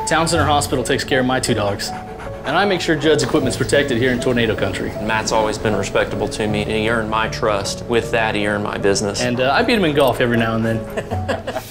Town Center Hospital takes care of my 2 dogs. And I make sure Judd's equipment's protected here in Tornado Country. Matt's always been respectable to me, and he earned my trust. With that, he earned my business. And I beat him in golf every now and then.